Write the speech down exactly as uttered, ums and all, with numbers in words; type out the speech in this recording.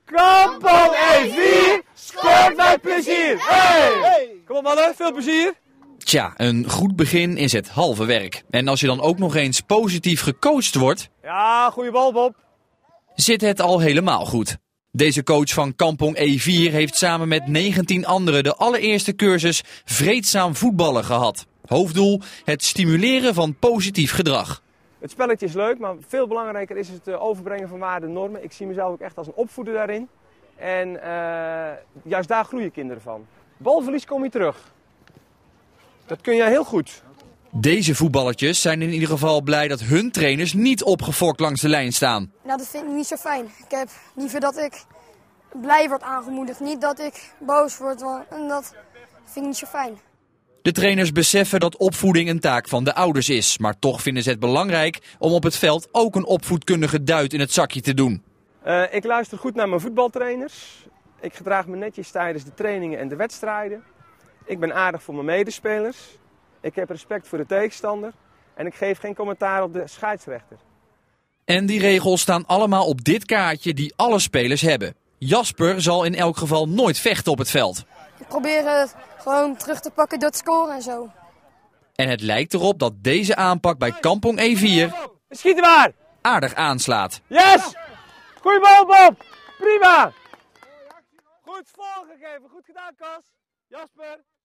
Kampong E vier, sport met plezier! Hey! Kom op mannen, veel plezier! Tja, een goed begin is het halve werk. En als je dan ook nog eens positief gecoacht wordt, Ja, goede bal Bob. zit het al helemaal goed. Deze coach van Kampong E vier heeft samen met negentien anderen de allereerste cursus vreedzaam voetballen gehad. Hoofddoel, het stimuleren van positief gedrag. Het spelletje is leuk, maar veel belangrijker is het overbrengen van waarden en normen. Ik zie mezelf ook echt als een opvoeder daarin. En uh, juist daar groeien kinderen van. Balverlies kom je terug. Dat kun jij heel goed. Deze voetballertjes zijn in ieder geval blij dat hun trainers niet opgefokt langs de lijn staan. Nou, dat vind ik niet zo fijn. Ik heb liever dat ik blij word aangemoedigd, niet dat ik boos word. Want, en dat vind ik niet zo fijn. De trainers beseffen dat opvoeding een taak van de ouders is. Maar toch vinden ze het belangrijk om op het veld ook een opvoedkundige duit in het zakje te doen. Uh, ik luister goed naar mijn voetbaltrainers. Ik gedraag me netjes tijdens de trainingen en de wedstrijden. Ik ben aardig voor mijn medespelers. Ik heb respect voor de tegenstander. En ik geef geen commentaar op de scheidsrechter. En die regels staan allemaal op dit kaartje die alle spelers hebben. Jasper zal in elk geval nooit vechten op het veld. Ik probeer het gewoon terug te pakken door te scoren en zo. En het lijkt erop dat deze aanpak bij Kampong E vier Schieten maar! aardig aanslaat. Yes! Goeie bal Bob! Prima! Goed voorgegeven, goed gedaan Kas. Jasper!